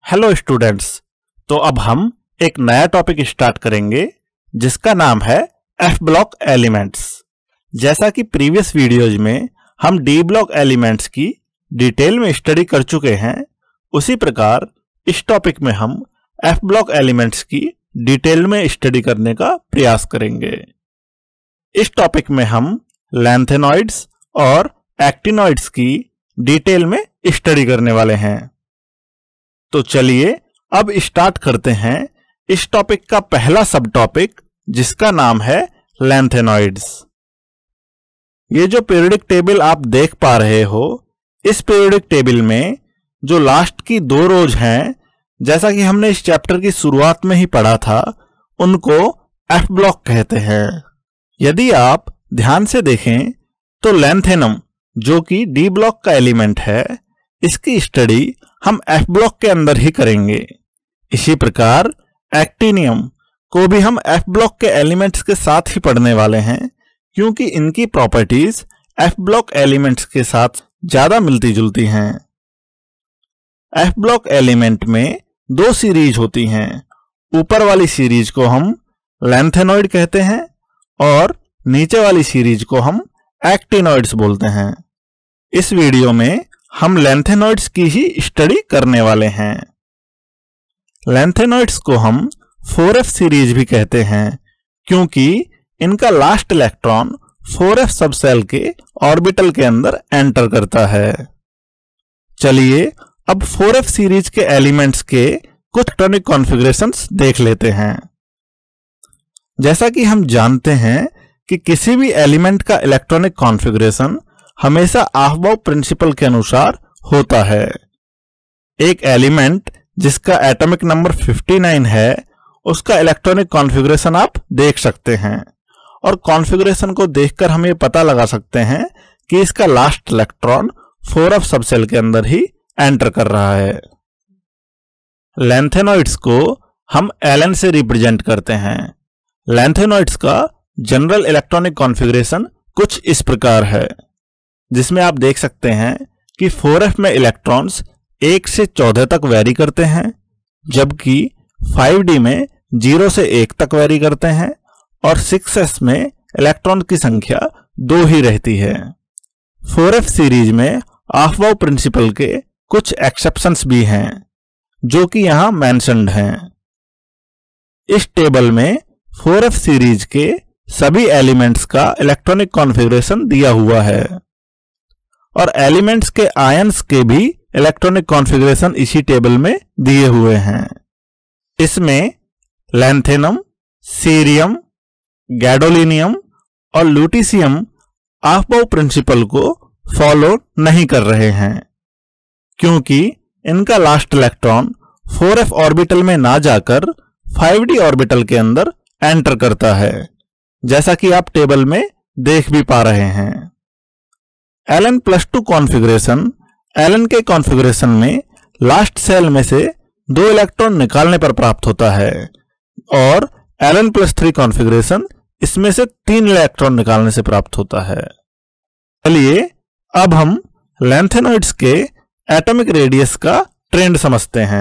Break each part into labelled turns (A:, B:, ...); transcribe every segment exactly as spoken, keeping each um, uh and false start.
A: Hello students, तो अब हम एक नया टॉपिक स्टार्ट करेंगे जिसका नाम है एफ ब्लॉक एलिमेंट्स। जैसा कि प्रीवियस वीडियोज में हम डी ब्लॉक एलिमेंट्स की डिटेल में स्टडी कर चुके हैं, उसी प्रकार इस टॉपिक में हम एफ ब्लॉक एलिमेंट्स की डिटेल में स्टडी करने का प्रयास करेंगे। इस टॉपिक में हम लैंथेनॉइड्स और एक्टिनॉइड्स की डिटेल में स्टडी करने वाले हैं। तो चलिए अब स्टार्ट करते हैं इस टॉपिक का पहला सब टॉपिक, जिसका नाम है लैंथेनॉइड्स। ये जो पीरियोडिक टेबल आप देख पा रहे हो, इस पीरियोडिक टेबल में जो लास्ट की दो रोज हैं, जैसा कि हमने इस चैप्टर की शुरुआत में ही पढ़ा था, उनको एफ ब्लॉक कहते हैं। यदि आप ध्यान से देखें तो लैंथेनम, जो कि डी ब्लॉक का एलिमेंट है, इसकी स्टडी हम एफ ब्लॉक के अंदर ही करेंगे। इसी प्रकार एक्टिनियम को भी हम एफ ब्लॉक के एलिमेंट्स के साथ ही पढ़ने वाले हैं, क्योंकि इनकी प्रॉपर्टीज एफ ब्लॉक एलिमेंट्स के साथ ज्यादा मिलती जुलती हैं। एफ ब्लॉक एलिमेंट में दो सीरीज होती हैं। ऊपर वाली सीरीज को हम लैंथेनॉइड कहते हैं और नीचे वाली सीरीज को हम एक्टिनॉइड्स बोलते हैं। इस वीडियो में हम लैंथेनॉइड्स की ही स्टडी करने वाले हैं। लैंथेनॉइड्स को हम फोर एफ सीरीज भी कहते हैं, क्योंकि इनका last electron four F subshell के ऑर्बिटल के अंदर एंटर करता है। चलिए अब फोर एफ सीरीज के एलिमेंट्स के कुछ इलेक्ट्रॉनिक कॉन्फ़िगरेशंस देख लेते हैं। जैसा कि हम जानते हैं कि किसी भी एलिमेंट का इलेक्ट्रॉनिक कॉन्फ़िगरेशन हमेशा अफबाउ प्रिंसिपल के अनुसार होता है। एक एलिमेंट जिसका एटॉमिक नंबर फिफ्टी नाइन है, उसका इलेक्ट्रॉनिक कॉन्फ़िगरेशन आप देख सकते हैं, और कॉन्फ़िगरेशन को देखकर हम ये पता लगा सकते हैं कि इसका last electron four F subshell के अंदर ही एंटर कर रहा है। लैंथेनॉइड्स को हम एल एन से रिप्रेजेंट करते हैं। लैंथेनॉइड्स का जनरल इलेक्ट्रॉनिक कॉन्फ़िगरेशन कुछ इस प्रकार है, जिसमें आप देख सकते हैं कि फोर एफ में इलेक्ट्रॉन्स एक से चौदह तक वेरी करते हैं, जबकि फाइव डी में जीरो से एक तक वेरी करते हैं, और सिक्स एस में इलेक्ट्रॉन की संख्या दो ही रहती है। फोर एफ सीरीज में अफबाउ प्रिंसिपल के कुछ एक्सेप्शंस भी हैं, जो कि यहां मेंशन्ड हैं। इस टेबल में फोर एफ सीरीज के सभी एलिमेंट्स का इलेक्ट्रॉनिक कॉन्फ़िगरेशन दिया हुआ है, और एलिमेंट्स के आयंस के भी इलेक्ट्रॉनिक कॉन्फ़िगरेशन इसी टेबल में दिए हुए हैं। इसमें लैंथेनम, सीरियम, गैडोलिनियम और लुटीशियम अफबाउ प्रिंसिपल को फॉलो नहीं कर रहे हैं, क्योंकि इनका last electron four F orbital में ना जाकर फाइव डी ऑर्बिटल के अंदर एंटर करता है, जैसा कि आप टेबल में देख भी पा रहे हैं। L N plus two configuration, L N के कॉन्फ़िगरेशन में लास्ट सेल में से दो इलेक्ट्रॉन निकालने पर प्राप्त होता है, और L N plus three configuration इसमें से तीन इलेक्ट्रॉन निकालने से प्राप्त होता है। चलिए अब हम लैंथेनॉइड्स के एटॉमिक रेडियस का ट्रेंड समझते हैं।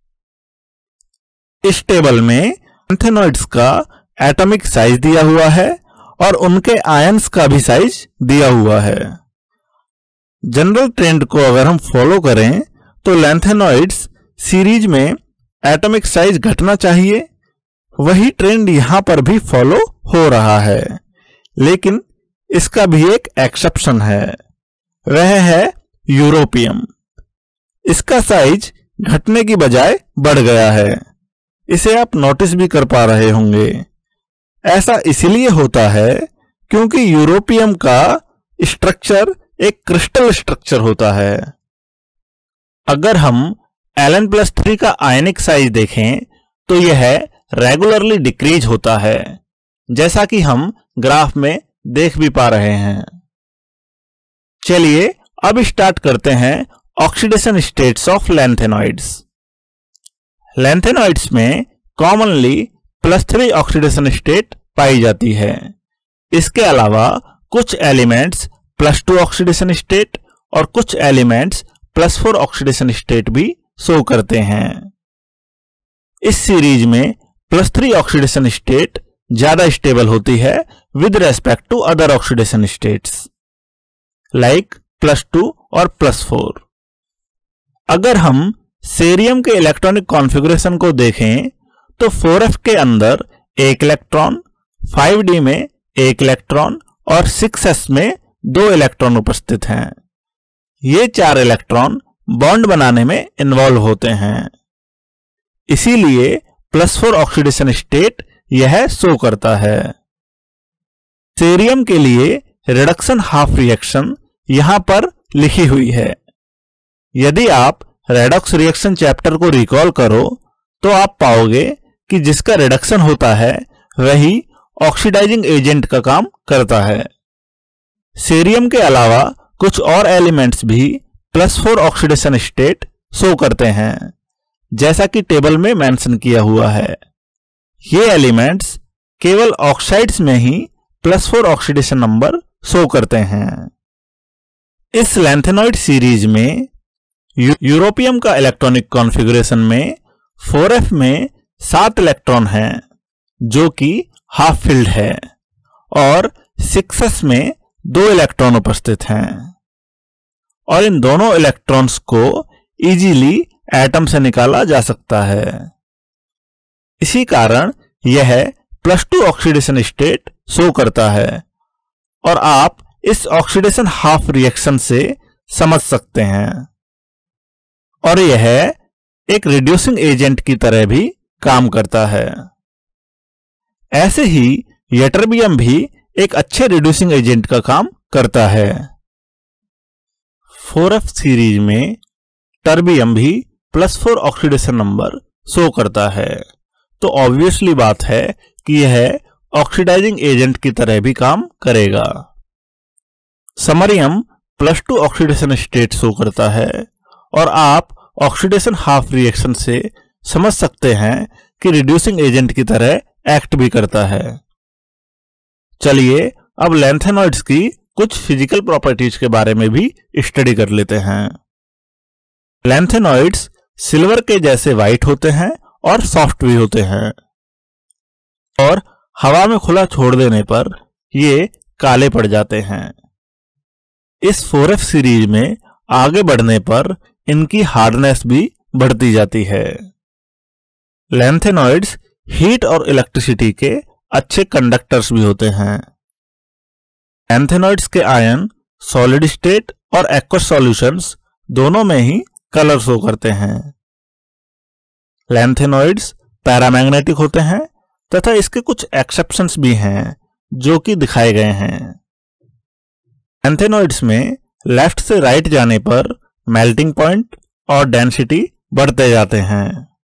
A: इस टेबल में लैंथेनॉइड्स का एटॉमिक साइज दिया हुआ है और उनके आयंस का भी साइज दिया हुआ है। जनरल ट्रेंड को अगर हम फॉलो करें तो लैंथेनॉइड्स सीरीज में एटॉमिक साइज घटना चाहिए, वही ट्रेंड यहां पर भी फॉलो हो रहा है। लेकिन इसका भी एक एक्सेप्शन है, वह है यूरोपियम। इसका साइज घटने की बजाय बढ़ गया है। इसे आप नोटिस भी कर पा रहे होंगे। ऐसा इसलिए होता है क्योंकि यूरोपियम का स्ट्रक्चर एक क्रिस्टल स्ट्रक्चर होता है। अगर हम एल एन प्लस थ्री का आयनिक साइज देखें तो यह रेगुलरली डिक्रीज होता है, जैसा कि हम ग्राफ में देख भी पा रहे हैं। चलिए अब स्टार्ट करते हैं oxidation states of lanthanoids. Lanthanoids में commonly plus three oxidation state पाई जाती है। इसके अलावा कुछ elements plus two oxidation state और कुछ elements plus four oxidation state भी शो करते हैं। इस सीरीज में प्लस थ्री ऑक्सीडेशन स्टेट ज्यादा स्टेबल होती है with respect to other oxidation states like plus two और प्लस फोर। अगर हम सेरियम के इलेक्ट्रॉनिक कॉन्फ़िगरेशन को देखें तो फोर एफ के अंदर एक इलेक्ट्रॉन, फाइव डी में एक इलेक्ट्रॉन और सिक्स एस में दो इलेक्ट्रॉन उपस्थित हैं। ये चार इलेक्ट्रॉन बॉन्ड बनाने में इन्वॉल्व होते हैं, इसीलिए प्लस फोर ऑक्सीडेशन स्टेट यह शो करता है। सेरियम के लिए रिडक्शन हाफ रिएक्शन यहां पर लिखी हुई है। यदि आप रेडॉक्स रिएक्शन चैप्टर को रिकॉल करो तो आप पाओगे कि जिसका रिडक्शन होता है वही ऑक्सीडाइजिंग एजेंट का काम करता है। सेरियम के अलावा कुछ और एलिमेंट्स भी plus four oxidation state show करते हैं, जैसा कि टेबल में मेंशन किया हुआ है। ये एलिमेंट्स केवल ऑक्साइड्स में ही plus four oxidation number show करते हैं। इस लैंथेनॉइड सीरीज में यू, यूरोपियम का इलेक्ट्रॉनिक कॉन्फ़िगरेशन में फोर एफ में सात इलेक्ट्रॉन हैं जो कि हाफ फिल्ड है और सिक्स एस में दो इलेक्ट्रॉन उपस्थित हैं और इन दोनों इलेक्ट्रॉन्स को इजीली एटम से निकाला जा सकता है। इसी कारण यह plus two oxidation state show करता है और आप इस ऑक्सीडेशन हाफ रिएक्शन से समझ सकते हैं। और यह एक रिड्यूसिंग एजेंट की तरह भी काम करता है। ऐसे ही यटरबियम भी एक अच्छे रिड्यूसिंग एजेंट का काम करता है। फोर एफ सीरीज में टर्बियम भी plus four oxidation number show करता है, तो ऑब्वियसली बात है कि यह ऑक्सीडाइजिंग एजेंट की तरह भी काम करेगा। Samarium plus two oxidation state show करता है और आप ऑक्सीडेशन हाफ रिएक्शन से समझ सकते हैं कि रिड्यूसिंग एजेंट की तरह एक्ट भी करता है। चलिए अब लैंथेनॉइड्स की कुछ फिजिकल प्रॉपर्टीज के बारे में भी स्टडी कर लेते हैं। लैंथेनॉइड्स सिल्वर के जैसे वाइट होते हैं और सॉफ्ट भी होते हैं और हवा में खुला छोड़ देने पर ये काले पड़ जाते हैं। इस फोर एफ सीरीज में आगे बढ़ने पर इनकी हार्डनेस भी बढ़ती जाती है। लैंथेनॉइड्स हीट और इलेक्ट्रिसिटी के अच्छे कंडक्टर्स भी होते हैं। लैंथेनॉइड्स के आयन सॉलिड स्टेट और एक्वस सॉल्यूशंस दोनों में ही कलर शो करते हैं। लैंथेनॉइड्स पैरामैग्नेटिक होते हैं तथा इसके कुछ एक्सेप्शंस भी हैं जो कि दिखाए गए हैं। लैंथेनॉइड्स में लेफ्ट से राइट जाने पर मेल्टिंग पॉइंट और डेंसिटी बढ़ते जाते हैं,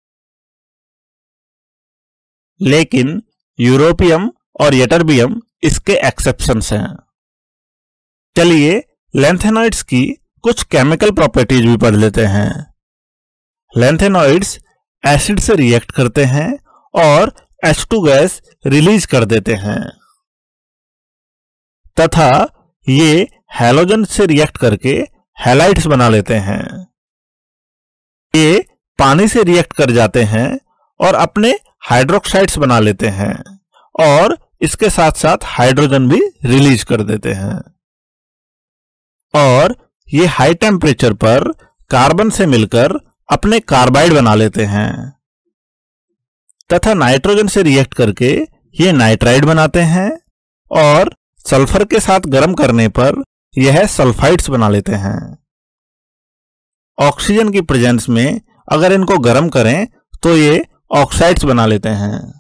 A: लेकिन यूरोपियम और यटरबियम इसके एक्सेप्शंस हैं। चलिए लैंथेनॉइड्स की कुछ केमिकल प्रॉपर्टीज भी पढ़ लेते हैं। लैंथेनॉइड्स एसिड से रिएक्ट करते हैं और एच टू गैस रिलीज कर देते हैं तथा ये हैलोजन से रिएक्ट करके हैलाइड्स बना लेते हैं। ये पानी से रिएक्ट कर जाते हैं और अपने हाइड्रोक्साइड्स बना लेते हैं और इसके साथ साथ हाइड्रोजन भी रिलीज कर देते हैं और ये हाई टेम्परेचर पर कार्बन से मिलकर अपने कार्बाइड बना लेते हैं तथा नाइट्रोजन से रिएक्ट करके ये नाइट्राइड बनाते हैं और सल्फर के साथ गर्म करने पर यह सल्फाइड्स बना लेते हैं। ऑक्सीजन की प्रेजेंस में अगर इनको गर्म करें तो ये ऑक्साइड्स बना लेते हैं।